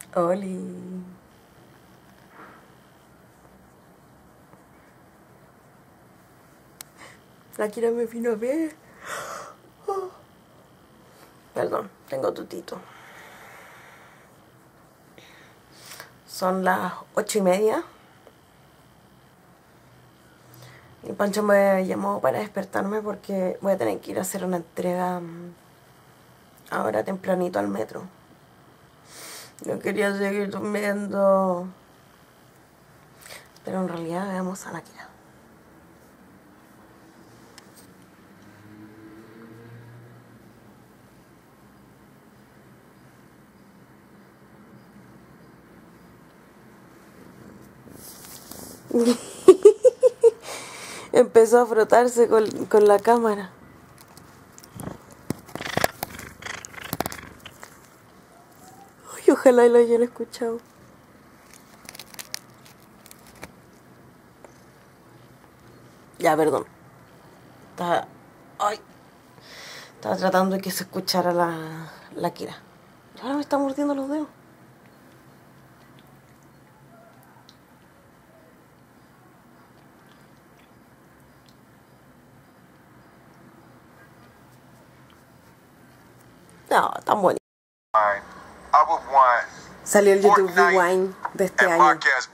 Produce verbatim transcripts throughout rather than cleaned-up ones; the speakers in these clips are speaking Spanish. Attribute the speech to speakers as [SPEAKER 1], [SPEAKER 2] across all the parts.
[SPEAKER 1] Oli. La Kira me vino a ver. Oh. Perdón, tengo tutito. Son las ocho y media. Y Pancho me llamó para despertarme porque voy a tener que ir a hacer una entrega ahora tempranito al metro. Yo quería seguir durmiendo, pero en realidad veamos a la Kira. Empezó a frotarse con, con la cámara. Ay, ojalá lo hayan escuchado. Ya, perdón. Estaba, ay, estaba tratando de que se escuchara la, la Kira. Y ahora me está mordiendo los dedos. No, tan bonito. Salió el YouTube Rewind de este año.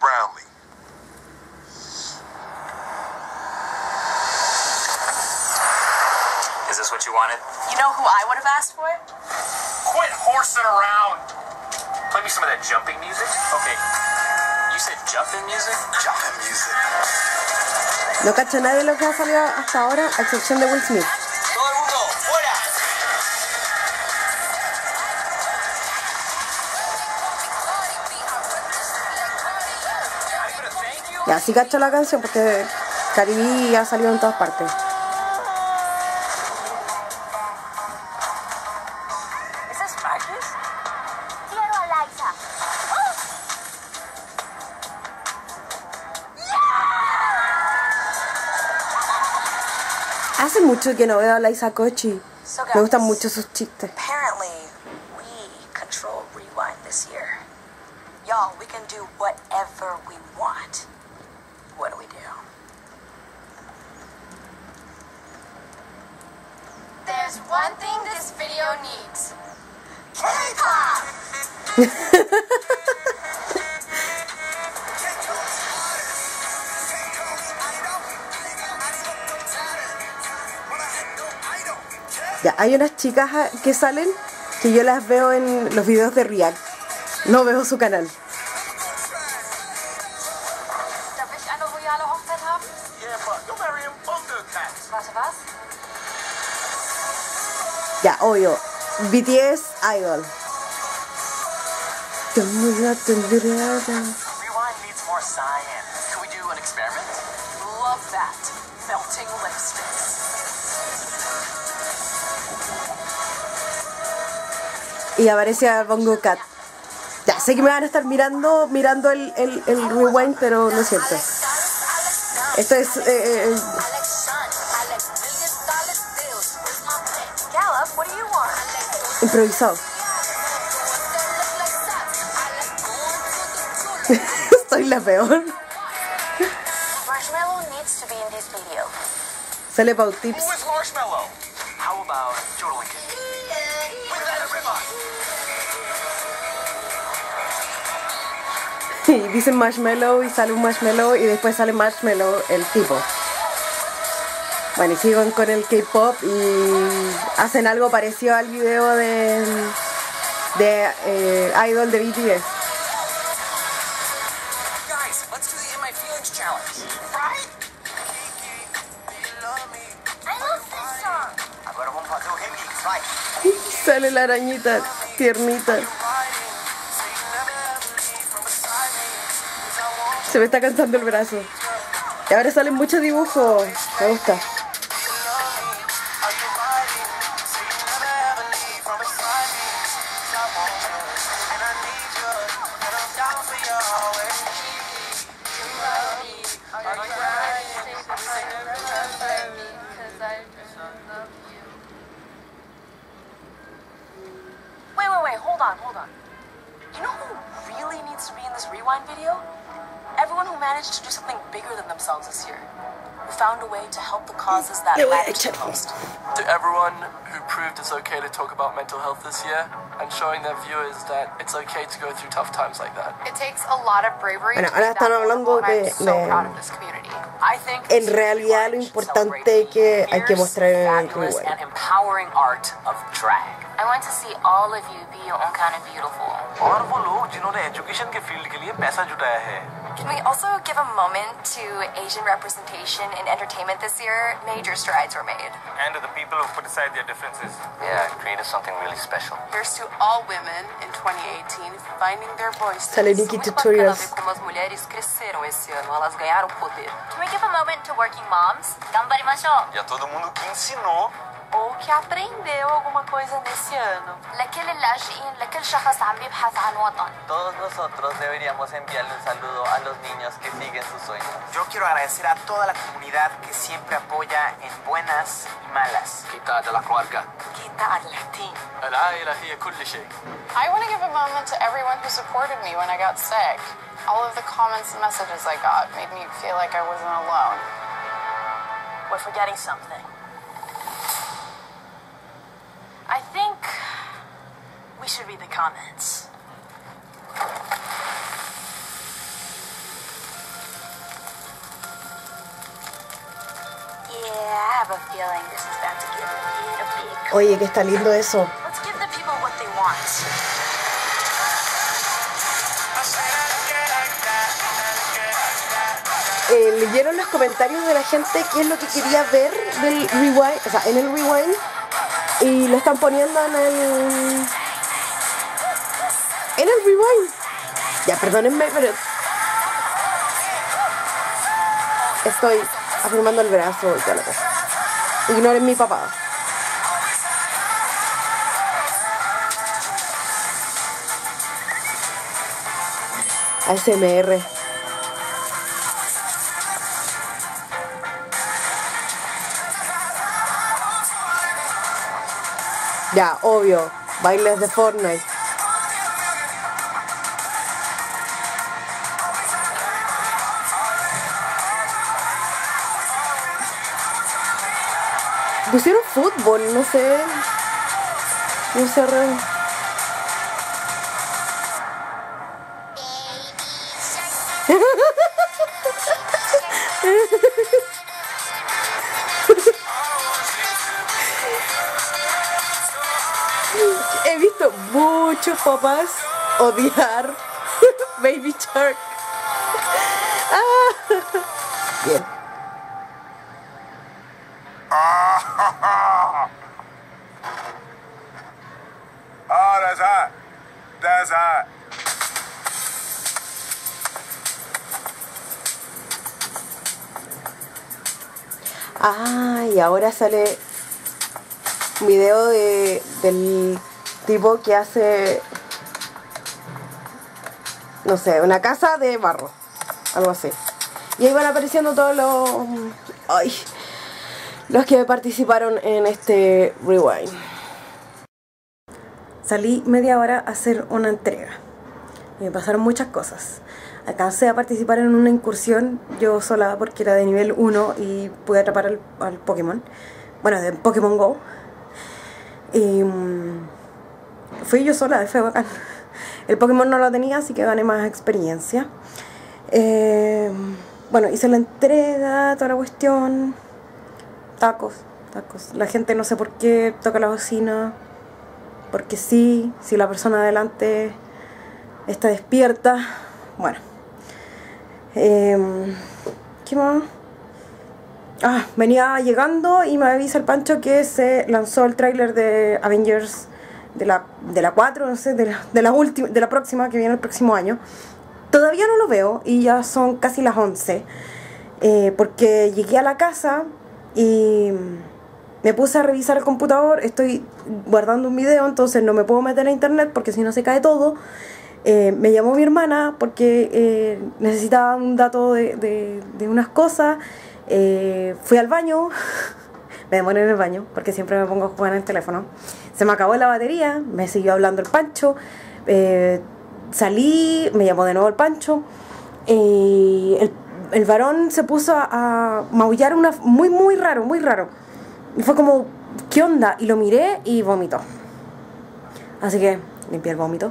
[SPEAKER 2] Is this what you wanted?
[SPEAKER 3] You know who I would have asked for it?
[SPEAKER 2] Quit horsing around! Play me some of that jumping music. Okay. You said jumping music? Jumping music.
[SPEAKER 1] No cacho nadie de lo que ha salido hasta ahora, a excepción de Will Smith.
[SPEAKER 2] Todo el mundo, fuera.
[SPEAKER 1] Ya, sí cacho la canción porque Caribe ha salido en todas partes.
[SPEAKER 3] ¿Es this Marcus? Quiero a Liza.
[SPEAKER 1] Hace mucho que no veo a Liza Koshy. Me gustan mucho sus chistes.
[SPEAKER 3] Apparently, we control Rewind this year. Y'all, we can do whatever we want. What do we do?
[SPEAKER 4] There's one thing this video needs. K-pop!
[SPEAKER 1] Ya, hay unas chicas que salen que yo las veo en los videos de React. No veo su canal.
[SPEAKER 4] Darf ich eine royale Hochzeit haben?
[SPEAKER 2] Yeah, but you're marrying bongo cats.
[SPEAKER 4] Warte, was?
[SPEAKER 1] Ya, obvio. B T S Idol.
[SPEAKER 2] Rewind needs more science. Can we do an experiment?
[SPEAKER 3] Love that. Melting lipsticks.
[SPEAKER 1] Y aparece a Bongo Cat. Ya, sé que me van a estar mirando mirando el, el, el rewind, pero no es cierto. Esto es eh, eh,
[SPEAKER 3] Gallup, what do you want?
[SPEAKER 1] improvisado. Soy la peor.
[SPEAKER 3] Marshmallow needs to be in this video.
[SPEAKER 1] Sale Pau Tips.
[SPEAKER 2] Who is Marshmallow? How about Jodelinkin? With that ribbon.
[SPEAKER 1] Y dicen Marshmallow y sale un Marshmallow y después sale Marshmallow el tipo. Bueno, y siguen con el K-pop y hacen algo parecido al video de, de eh, Idol de B T S.
[SPEAKER 2] Guys, let's do the In My Feelings challenge. Right?
[SPEAKER 4] I love this song.
[SPEAKER 2] Agora vamos fazer o remix, vai.
[SPEAKER 1] Sale la arañita tiernita. Se me está cansando el brazo. Y ahora salen muchos dibujos. Me gusta.
[SPEAKER 3] Wait, wait, wait, hold on, hold on. You know who really needs to be in this Rewind video? Everyone who managed to do something bigger than themselves this year. Who found a way to help the causes that matter to the most.
[SPEAKER 5] To everyone who proved it's okay to talk about mental health this year and showing their viewers that it's okay to go through tough times like that.
[SPEAKER 4] It takes a lot of bravery
[SPEAKER 1] Bueno,
[SPEAKER 4] to
[SPEAKER 1] ahora
[SPEAKER 4] be
[SPEAKER 1] están
[SPEAKER 4] that
[SPEAKER 1] hablando
[SPEAKER 4] vulnerable, and
[SPEAKER 1] de-
[SPEAKER 4] I'm so
[SPEAKER 1] de-
[SPEAKER 4] proud of this community.
[SPEAKER 3] I think
[SPEAKER 1] En realidad lo importante que hay que mostrar en el
[SPEAKER 3] fabulous
[SPEAKER 1] Rewind.
[SPEAKER 3] and empowering art of drag. I want to see all of you be your own kind of beautiful.
[SPEAKER 6] और वो लोग जिन्होंने एजुकेशन के फील्ड के लिए पैसा जुटाया है.
[SPEAKER 4] Can we also give a moment to Asian representation in entertainment this year? Major strides were made.
[SPEAKER 6] And to the people who put aside their differences.
[SPEAKER 2] Yeah, created something really special.
[SPEAKER 7] Here's to all women in twenty eighteen finding their voices.
[SPEAKER 1] Sale Nikki Tutorials.
[SPEAKER 3] Como as mulheres cresceram esse ano, elas ganharam poder.
[SPEAKER 4] Can we give a moment to working moms? Ganbarimashou.
[SPEAKER 6] E a todo mundo que ensinou.
[SPEAKER 7] Ou que aprendeu alguma coisa nesse ano.
[SPEAKER 4] لكل اللاجئين لكل شخص عم يبحث عن وطن.
[SPEAKER 8] Todos nosotros deberíamos enviarle un saludo a los niños que siguen sus sueños.
[SPEAKER 9] Yo quiero agradecer a toda la comunidad que siempre apoya en buenas y malas.
[SPEAKER 2] Quita de la cuarga.
[SPEAKER 3] Quita al latín.
[SPEAKER 5] العائلة هي كل شيء.
[SPEAKER 7] I want to give a moment to everyone who supported me when I got sick. All of the comments and messages I got made me feel like I wasn't alone.
[SPEAKER 3] We're forgetting something. I think we should read the comments.
[SPEAKER 4] Yeah, I have a feeling this is about to get a big.
[SPEAKER 1] Oye, que está lindo eso.
[SPEAKER 3] Let's give the people what they want.
[SPEAKER 1] Eh, leyeron los comentarios de la gente qué es lo que quería ver del Rewind, o sea, en el Rewind, y lo están poniendo en el en el Rewind. Ya, perdónenme, pero estoy afirmando el brazo y toda la cosa. Ignoren mi papá. A S M R. Ya, obvio, bailes de Fortnite. Pusieron fútbol, no sé. No sé. re- He visto muchos papás odiar Baby Shark. Ah. Bien.
[SPEAKER 6] Oh, that's hot. That's hot.
[SPEAKER 1] Ah, y ahora sale un video de, del tipo que hace, no sé, una casa de barro, algo así. Y ahí van apareciendo todos los, ay, los que participaron en este Rewind. Salí media hora a hacer una entrega y me pasaron muchas cosas. Alcancé a participar en una incursión yo sola porque era de nivel uno y pude atrapar al, al Pokémon. Bueno, de Pokémon Go. Y um, fui yo sola, fue bacán. El Pokémon no lo tenía, así que gané más experiencia. Eh, bueno, hice la entrega, toda la cuestión. Tacos, tacos. La gente no sé por qué toca la bocina. Porque sí, si la persona adelante está despierta. Bueno. Eh, ¿Qué más? Ah, venía llegando y me avisa el Pancho que se lanzó el tráiler de Avengers de la, de la cuatro, no sé, de la, de la última, de la próxima, que viene el próximo año. Todavía no lo veo y ya son casi las once. Eh, porque llegué a la casa y me puse a revisar el computador. Estoy guardando un video, entonces no me puedo meter a internet porque si no se cae todo. Eh, me llamó mi hermana porque eh, necesitaba un dato de, de, de unas cosas. Eh, fui al baño, me demoré en el baño porque siempre me pongo a jugar en el teléfono. Se me acabó la batería, me siguió hablando el Pancho. Eh, salí, me llamó de nuevo el Pancho. Eh, el, el varón se puso a, a maullar una, muy, muy raro, muy raro. Y fue como, ¿qué onda? Y lo miré y vomitó. Así que limpié el vómito.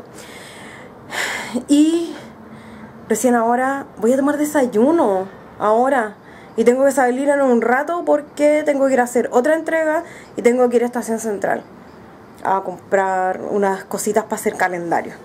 [SPEAKER 1] Y recién ahora voy a tomar desayuno. Ahora. Y tengo que salir en un rato porque tengo que ir a hacer otra entrega y tengo que ir a Estación Central a comprar unas cositas para hacer calendario.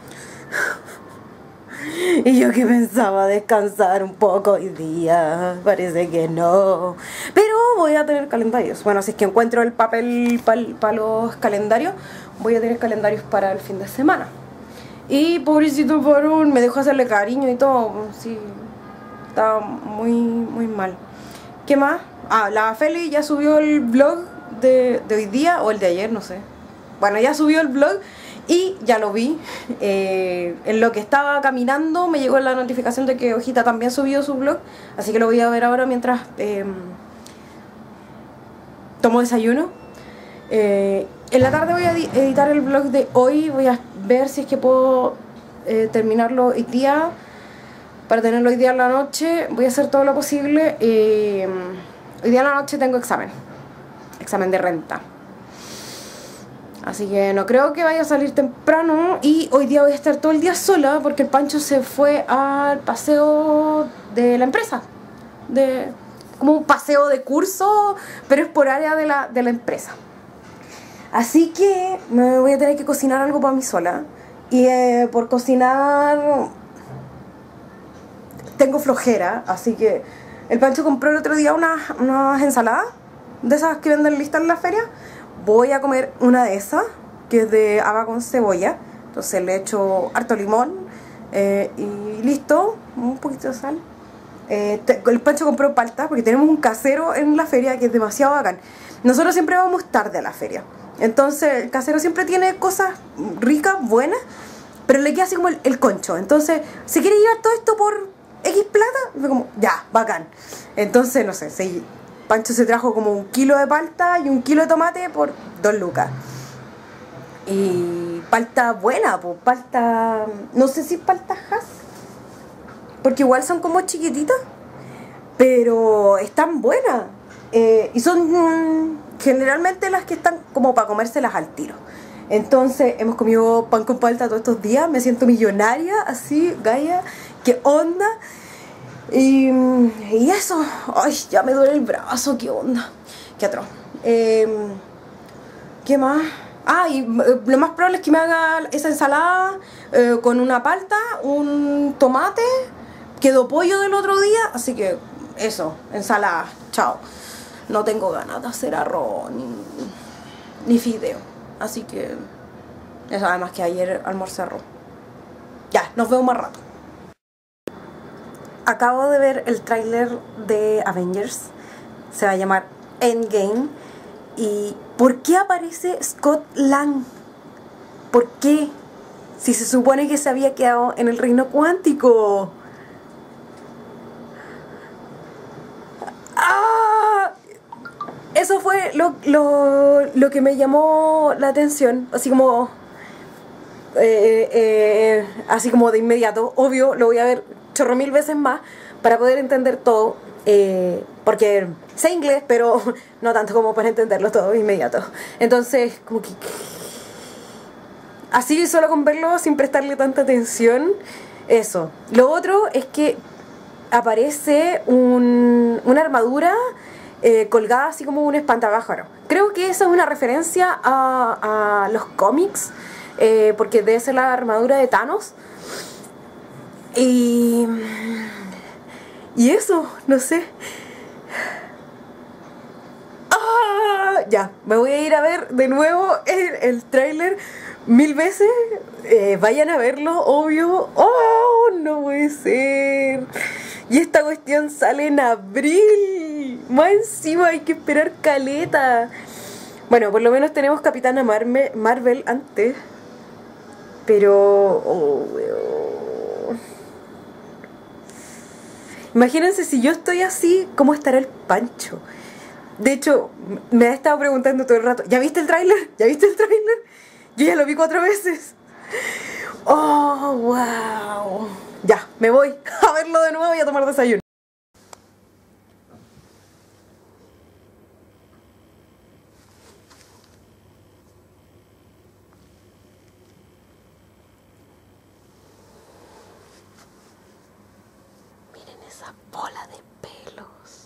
[SPEAKER 1] Y yo que pensaba descansar un poco hoy día, parece que no. Pero voy a tener calendarios. Bueno, si es que encuentro el papel para pa los calendarios, voy a tener calendarios para el fin de semana. Y pobrecito varón, me dejó hacerle cariño y todo. Sí, estaba muy, muy mal. ¿Qué más? Ah, la Feli ya subió el vlog de, de hoy día, o el de ayer, no sé. Bueno, ya subió el vlog y ya lo vi. Eh, en lo que estaba caminando me llegó la notificación de que Hojita también subió su vlog. Así que lo voy a ver ahora mientras eh, tomo desayuno. Eh, en la tarde voy a editar el vlog de hoy. Voy a ver si es que puedo eh, terminarlo hoy día, para tenerlo hoy día en la noche. Voy a hacer todo lo posible. Eh, hoy día en la noche tengo examen. Examen de renta. Así que no creo que vaya a salir temprano. Y hoy día voy a estar todo el día sola porque el Pancho se fue al paseo de la empresa. De, como un paseo de curso, pero es por área de la, de la empresa. Así que me voy a tener que cocinar algo para mí sola. Y eh, por cocinar tengo flojera. Así que el Pancho compró el otro día unas, unas ensaladas de esas que venden listas en la feria. Voy a comer una de esas, que es de haba con cebolla. Entonces le echo harto limón eh, y listo, un poquito de sal. Eh, el Pancho compró palta porque tenemos un casero en la feria que es demasiado bacán. Nosotros siempre vamos tarde a la feria. Entonces el casero siempre tiene cosas ricas, buenas, pero le queda así como el, el concho. Entonces, si quiere llevar todo esto por X plata, fue como, ya, bacán. Entonces, no sé, se, Pancho se trajo como un kilo de palta y un kilo de tomate por dos lucas. Y palta buena, pues palta, no sé si palta Hass, porque igual son como chiquititas, pero están buenas. Eh, y son mmm, generalmente las que están como para comérselas al tiro. Entonces hemos comido pan con palta todos estos días. Me siento millonaria, así, Gaia. ¿Qué onda? Y, y eso. Ay, ya me duele el brazo, ¿qué onda? Qué atroz. Eh, ¿Qué más? Ah, y lo más probable es que me haga esa ensalada eh, con una palta, un tomate. Quedó pollo del otro día, así que eso, ensalada, chao. No tengo ganas de hacer arroz ni, ni fideo, así que eso, además que ayer almorcé arroz. Ya, nos vemos más rato. Acabo de ver el tráiler de Avengers, se va a llamar Endgame. ¿Y por qué aparece Scott Lang? ¿Por qué? Si se supone que se había quedado en el reino cuántico. Eso fue lo, lo, lo que me llamó la atención, así como eh, eh, así como de inmediato. Obvio, lo voy a ver chorro mil veces más para poder entender todo, eh, porque sé inglés, pero no tanto como para entenderlo todo de inmediato. Entonces, como que así solo con verlo, sin prestarle tanta atención, eso. Lo otro es que aparece un, una armadura Eh, colgada así como un espantapájaro. Creo que esa es una referencia a, a los cómics, eh, porque debe ser la armadura de Thanos. Y, y eso, no sé. ¡Ah! Ya, me voy a ir a ver de nuevo el, el tráiler mil veces. Eh, vayan a verlo, obvio. ¡Oh! No puede ser. Y esta cuestión sale en abril. Más encima hay que esperar caleta. Bueno, por lo menos tenemos Capitana Marvel, Marvel antes. Pero... Oh, oh. Imagínense si yo estoy así, ¿cómo estará el Pancho? De hecho, me ha estado preguntando todo el rato, ¿ya viste el tráiler? ¿Ya viste el tráiler? Yo ya lo vi cuatro veces. Oh, wow. Ya, me voy a verlo de nuevo y a tomar desayuno. Miren esa bola de pelos.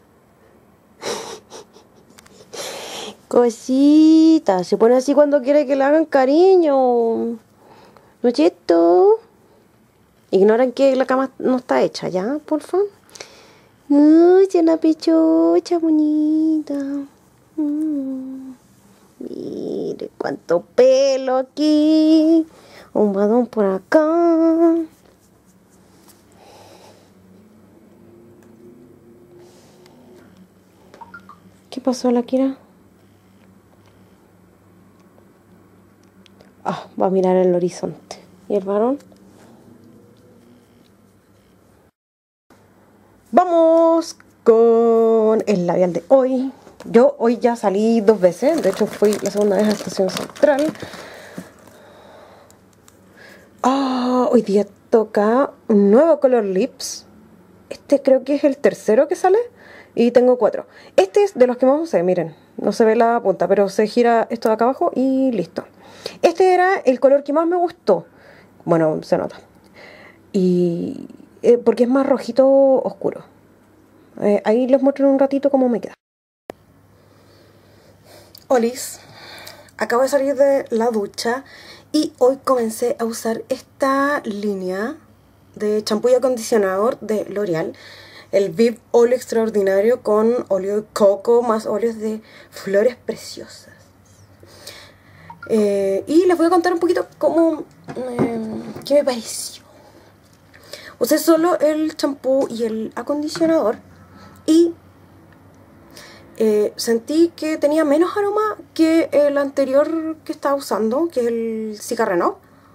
[SPEAKER 1] Cosita, se pone así cuando quiere que le hagan cariño. ¿No es cierto? Ignoran que la cama no está hecha, ¿ya? Porfa. Uy, una pechocha bonita. Mm. Mire cuánto pelo aquí. Un badón por acá. ¿Qué pasó, la Kira? Ah, va a mirar el horizonte. ¿Y el varón? Vamos con el labial de hoy. Yo hoy ya salí dos veces. De hecho fui la segunda vez a Estación Central. Oh, hoy día toca un nuevo color lips. Este creo que es el tercero que sale. Y tengo cuatro. Este es de los que más usé, miren. No se ve la punta, pero se gira esto de acá abajo y listo. Este era el color que más me gustó. Bueno, se nota. Y... Eh, porque es más rojito oscuro. Eh, ahí les muestro en un ratito cómo me queda. Olis, acabo de salir de la ducha y hoy comencé a usar esta línea de champú y acondicionador de L'Oreal. El Vive Óleo Extraordinario con óleo de coco más óleos de flores preciosas. Eh, y les voy a contar un poquito cómo, eh, qué me pareció. Usé solo el champú y el acondicionador y eh, sentí que tenía menos aroma que el anterior que estaba usando, que es el Cicarrenov.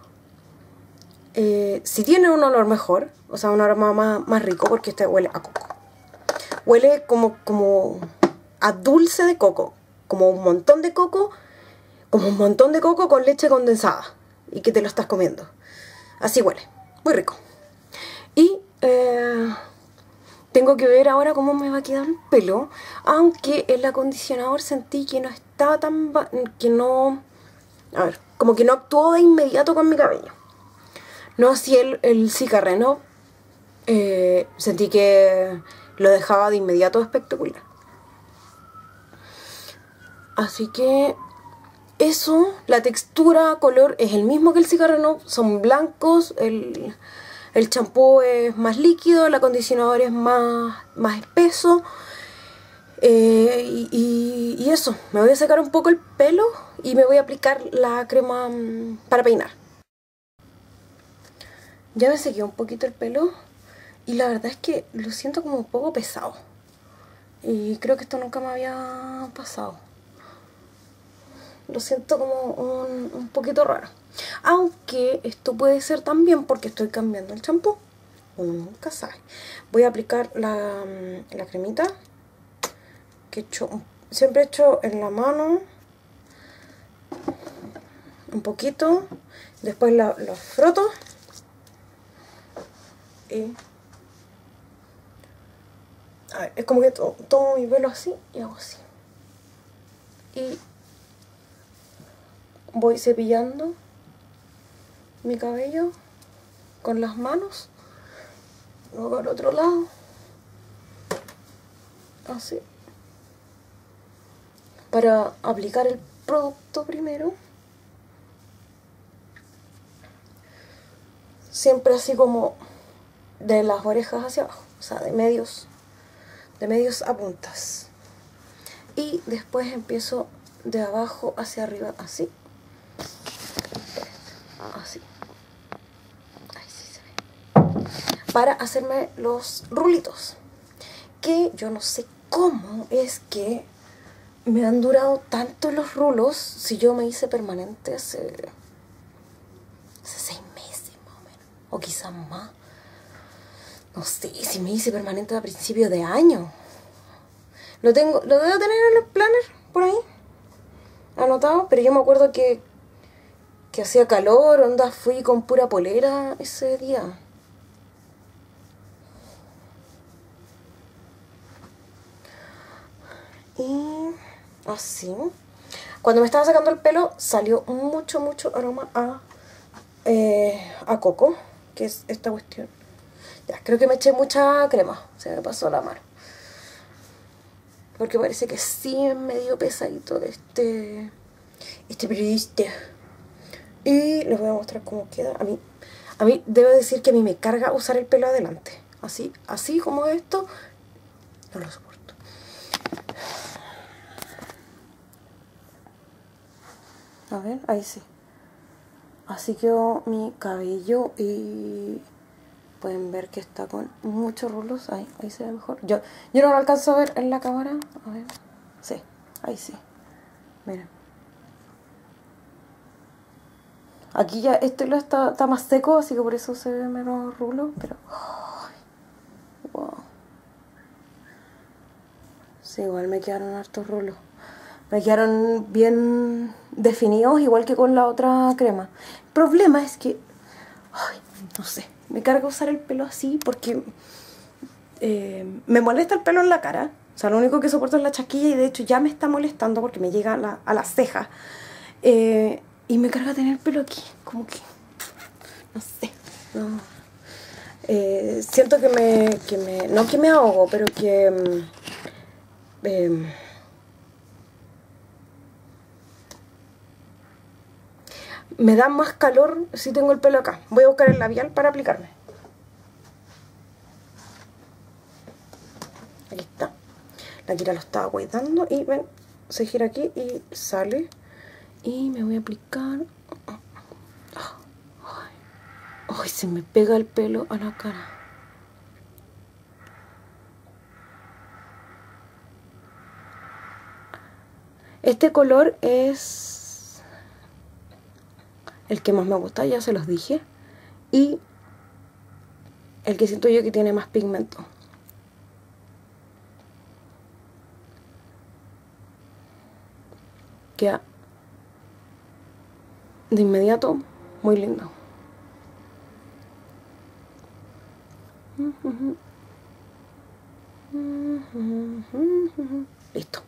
[SPEAKER 1] Eh, sí tiene un olor mejor, o sea, un aroma más, más rico porque este huele a coco. Huele como, como a dulce de coco, como un montón de coco, como un montón de coco con leche condensada y que te lo estás comiendo. Así huele, muy rico. Y eh, tengo que ver ahora cómo me va a quedar el pelo. Aunque el acondicionador sentí que no estaba tan... que no... A ver, como que no actuó de inmediato con mi cabello. No así el, el Cicarrenov. Eh, sentí que lo dejaba de inmediato espectacular. Así que... eso, la textura, color es el mismo que el Cicarrenov. Son blancos, el... El champú es más líquido, el acondicionador es más, más espeso. Eh, y, y, y eso, me voy a sacar un poco el pelo y me voy a aplicar la crema mmm, para peinar. Ya me sequé un poquito el pelo y la verdad es que lo siento como un poco pesado. Y creo que esto nunca me había pasado. Lo siento como un, un poquito raro. Aunque esto puede ser también porque estoy cambiando el champú. Uno nunca sabe. Voy a aplicar la, la cremita que he hecho, siempre he hecho en la mano. Un poquito. Después la, la froto. Y... a ver, es como que to, tomo mi pelo así y hago así. Y... voy cepillando mi cabello con las manos, luego al otro lado, así, para aplicar el producto primero, siempre así como de las orejas hacia abajo, o sea, de medios, de medios a puntas, y después empiezo de abajo hacia arriba, así. Así. Ahí sí se ve. Para hacerme los rulitos. Que yo no sé cómo es que me han durado tanto los rulos si yo me hice permanente hace, hace seis meses más o menos. O quizás más. No sé, si me hice permanente a principios de año. Lo tengo, lo debo tener en el planner por ahí anotado, pero yo me acuerdo que que hacía calor, onda, fui con pura polera ese día. Y así. Cuando me estaba sacando el pelo salió mucho, mucho aroma a, eh, a coco, que es esta cuestión. Ya, creo que me eché mucha crema, se me pasó la mano. Porque parece que sí es medio pesadito este, este periodista. Y les voy a mostrar cómo queda. A mí, a mí debo decir que a mí me carga usar el pelo adelante. Así, así como esto, no lo soporto. A ver, ahí sí. Así quedó mi cabello y pueden ver que está con muchos rulos. Ahí, ahí se ve mejor. Yo, yo no lo alcanzo a ver en la cámara. A ver. Sí, ahí sí. Miren. Aquí ya este lo está, está más seco, así que por eso se ve menos rulo. Pero... Oh, wow. Sí, igual me quedaron hartos rulos. Me quedaron bien definidos, igual que con la otra crema. El problema es que, ay, no sé, me carga usar el pelo así porque eh, me molesta el pelo en la cara. O sea, lo único que soporto es la chasquilla y de hecho ya me está molestando porque me llega a la, a la ceja. Eh, y me carga tener el pelo aquí, como que, no sé, no. Eh, siento que me, que me, no que me ahogo, pero que... Eh, me da más calor si tengo el pelo acá. Voy a buscar el labial para aplicarme. Aquí está. La Kira lo estaba cuidando y ven, se gira aquí y sale. Y me voy a aplicar. Ay, ay, se me pega el pelo a la cara. Este color es el que más me gusta, ya se los dije. Y el que siento yo que tiene más pigmento. Queda de inmediato muy lindo. Listo.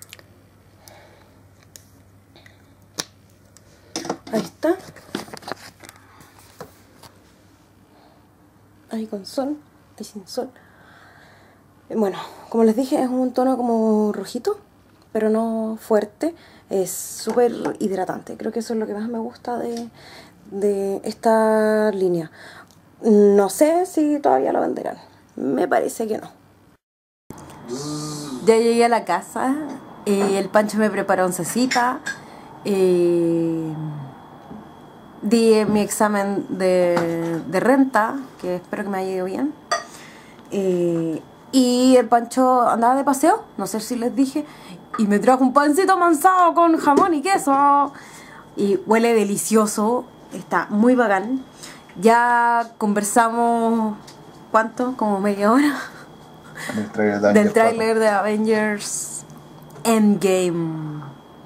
[SPEAKER 1] Ahí está. Ahí con sol, ahí sin sol. Bueno, como les dije, es un tono como rojito, pero no fuerte. Es súper hidratante. Creo que eso es lo que más me gusta de, de esta línea. No sé si todavía lo venderán. Me parece que no. Ya llegué a la casa. Eh, el Pancho me preparó oncecita. Eh, di mi examen de, de renta, que espero que me haya ido bien. Eh, y el Pancho andaba de paseo, no sé si les dije, y me trajo un pancito mansado con jamón y queso. Y huele delicioso, está muy bacán. Ya conversamos, ¿cuánto? Como media hora.
[SPEAKER 10] Del tráiler de,
[SPEAKER 1] Del tráiler de Avengers Endgame.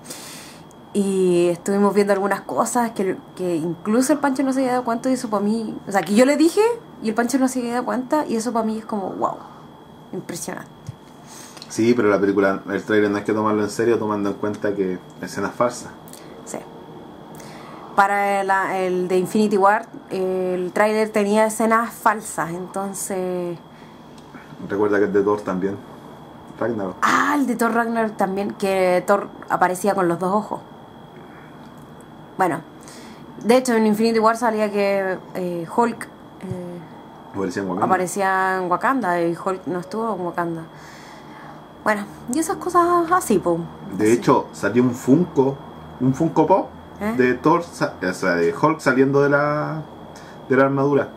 [SPEAKER 1] Y estuvimos viendo algunas cosas que, que incluso el Pancho no se había dado cuenta, y eso para mí, o sea, que yo le dije y el Pancho no se había dado cuenta, y eso para mí es como wow, impresionante.
[SPEAKER 10] Sí, pero la película, el tráiler no hay que tomarlo en serio, tomando en cuenta que escenas falsas.
[SPEAKER 1] Sí. Para el, el de Infinity War, el tráiler tenía escenas falsas, entonces...
[SPEAKER 10] Recuerda que el de Thor también. Ragnarok.
[SPEAKER 1] Ah, el de Thor Ragnarok también, que Thor aparecía con los dos ojos. Bueno, de hecho en Infinity War salía que eh, Hulk eh,
[SPEAKER 10] aparecía en Wakanda.
[SPEAKER 1] aparecía en Wakanda y Hulk no estuvo en Wakanda. Bueno, y esas cosas así, po.
[SPEAKER 10] De
[SPEAKER 1] así.
[SPEAKER 10] hecho, salió un Funko, un Funko Pop
[SPEAKER 1] ¿Eh?
[SPEAKER 10] de Thor, o sea, de Hulk saliendo de la de la armadura.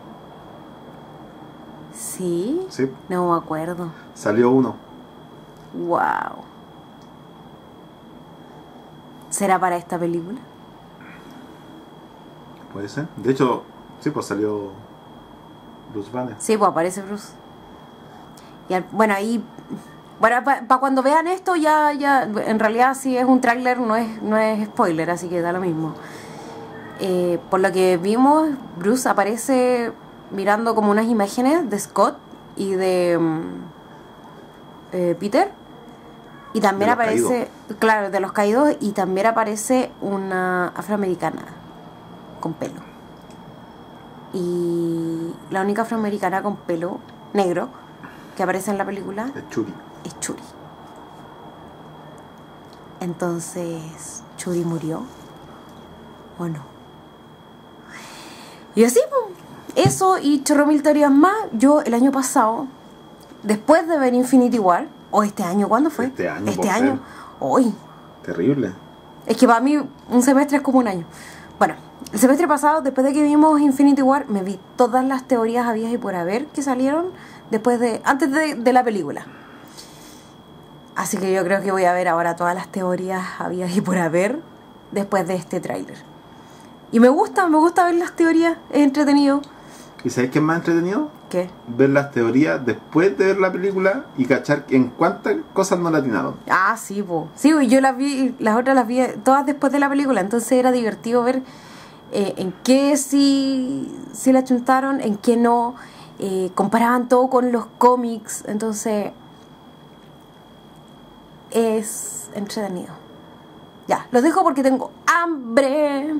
[SPEAKER 1] ¿Sí?
[SPEAKER 10] Sí.
[SPEAKER 1] No me acuerdo.
[SPEAKER 10] Salió uno.
[SPEAKER 1] Wow. ¿Será para esta película?
[SPEAKER 10] Puede ser. De hecho, sí, pues salió Bruce Banner.
[SPEAKER 1] Sí, pues aparece Bruce. Y al, bueno, ahí... Bueno, para pa cuando vean esto ya, ya... En realidad si es un tráiler no es, no es spoiler, así que da lo mismo. eh, por lo que vimos, Bruce aparece mirando como unas imágenes de Scott y de um, eh, Peter. Y también
[SPEAKER 10] De los
[SPEAKER 1] aparece,
[SPEAKER 10] caídos.
[SPEAKER 1] claro, de los caídos, y también aparece una afroamericana con pelo. Y la única afroamericana con pelo negro que aparece en la película
[SPEAKER 10] Es Churi.
[SPEAKER 1] es Churi. Entonces, ¿Churi murió o no? Y así, pues, eso y chorro mil teorías más. Yo el año pasado, después de ver Infinity War, o este año, ¿cuándo fue?
[SPEAKER 10] Este año,
[SPEAKER 1] Este
[SPEAKER 10] por
[SPEAKER 1] año.
[SPEAKER 10] ser.
[SPEAKER 1] Hoy.
[SPEAKER 10] Terrible.
[SPEAKER 1] Es que para mí un semestre es como un año. Bueno, el semestre pasado, después de que vimos Infinity War, me vi todas las teorías habidas y por haber que salieron después de, antes de, de la película. Así que yo creo que voy a ver ahora todas las teorías habidas y por haber después de este tráiler. Y me gusta, me gusta ver las teorías, es entretenido.
[SPEAKER 10] ¿Y sabes qué es más entretenido?
[SPEAKER 1] ¿Qué?
[SPEAKER 10] Ver las teorías después de ver la película y cachar en cuántas cosas no la atinaron.
[SPEAKER 1] Ah, sí, po. Sí, y yo las vi, las otras las vi todas después de la película, entonces era divertido ver eh, en qué sí, sí la chuntaron, en qué no. Eh, comparaban todo con los cómics, entonces es entretenido. Ya, los dejo porque tengo hambre.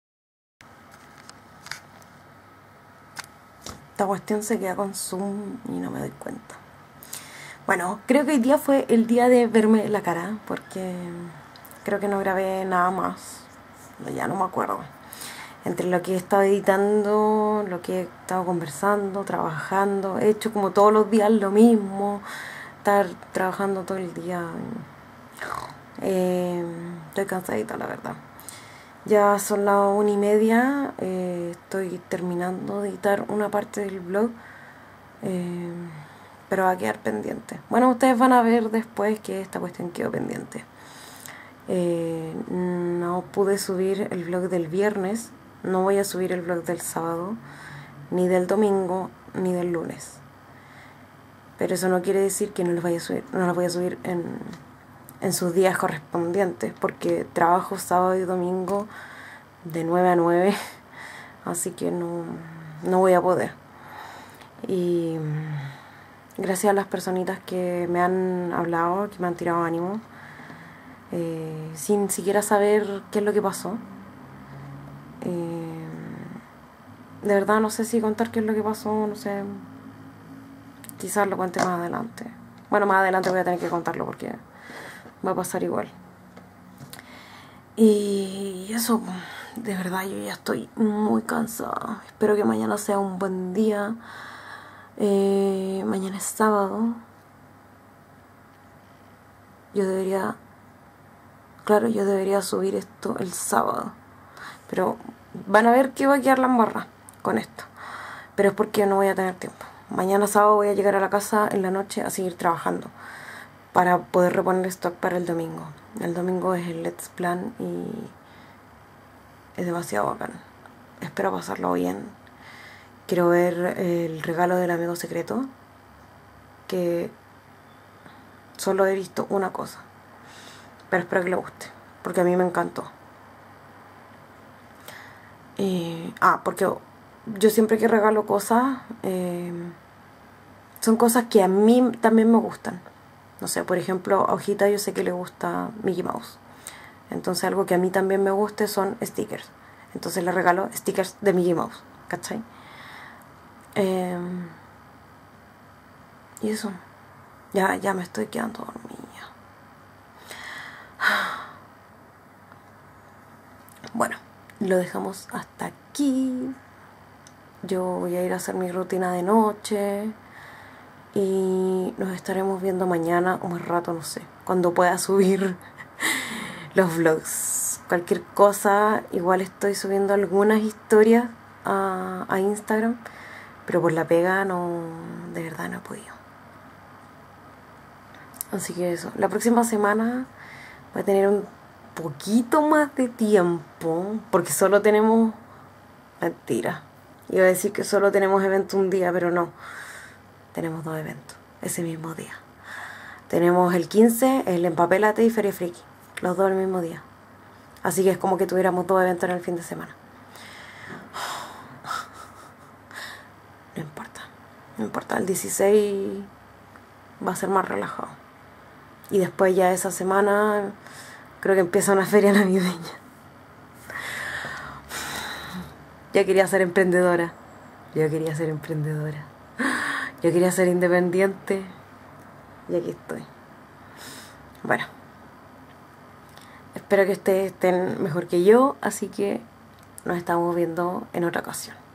[SPEAKER 1] Esta cuestión se queda con Zoom y no me doy cuenta. Bueno, creo que hoy día fue el día de verme la cara, porque creo que no grabé nada más. Ya no me acuerdo. Entre lo que he estado editando, lo que he estado conversando, trabajando, he hecho como todos los días lo mismo, estar trabajando todo el día. Eh, estoy cansadita, la verdad. Ya son las una y media, eh, estoy terminando de editar una parte del blog, eh, pero va a quedar pendiente. Bueno, ustedes van a ver después que esta cuestión quedó pendiente. Eh, no pude subir el vlog del viernes, no voy a subir el vlog del sábado, ni del domingo, ni del lunes. Pero eso no quiere decir que no los vaya a subir, no los voy a subir en, en sus días correspondientes, porque trabajo sábado y domingo de nueve a nueve, así que no, no voy a poder. Y gracias a las personitas que me han hablado, que me han tirado ánimo, eh, sin siquiera saber qué es lo que pasó. Eh, de verdad no sé si contar qué es lo que pasó, no sé. Quizás lo cuente más adelante. Bueno, más adelante voy a tener que contarlo porque va a pasar igual. Y eso, de verdad yo ya estoy muy cansada. Espero que mañana sea un buen día. Eh, mañana es sábado. Yo debería... Claro, yo debería subir esto el sábado. Pero van a ver que va a quedar la embarrada con esto. Pero es porque no voy a tener tiempo. Mañana sábado voy a llegar a la casa en la noche a seguir trabajando para poder reponer stock para el domingo. El domingo es el Let's Plan y es demasiado bacán. Espero pasarlo bien. Quiero ver el regalo del amigo secreto, que solo he visto una cosa, pero espero que le guste, porque a mí me encantó. Eh, ah, porque yo siempre que regalo cosas, eh, son cosas que a mí también me gustan. No sé, por ejemplo, a Hojita yo sé que le gusta Mickey Mouse. Entonces algo que a mí también me guste son stickers. Entonces le regalo stickers de Mickey Mouse, ¿cachai? Eh, y eso. Ya, ya me estoy quedando dormida. Bueno, lo dejamos hasta aquí. Yo voy a ir a hacer mi rutina de noche y nos estaremos viendo mañana o más rato, no sé, cuando pueda subir los vlogs. Cualquier cosa, igual estoy subiendo algunas historias a, a Instagram, pero por la pega no, de verdad no he podido. Así que eso, la próxima semana voy a tener un poquito más de tiempo, porque solo tenemos... Mentira, iba a decir que solo tenemos evento un día, pero no. Tenemos dos eventos ese mismo día. Tenemos el quince, el Empapélate y Feria Friki, los dos el mismo día. Así que es como que tuviéramos dos eventos en el fin de semana. No importa, el dieciséis va a ser más relajado. Y después ya esa semana creo que empieza una feria navideña. Yo quería ser emprendedora. Yo quería ser emprendedora. Yo quería ser independiente. Y aquí estoy. Bueno. Espero que ustedes estén mejor que yo. Así que nos estamos viendo en otra ocasión.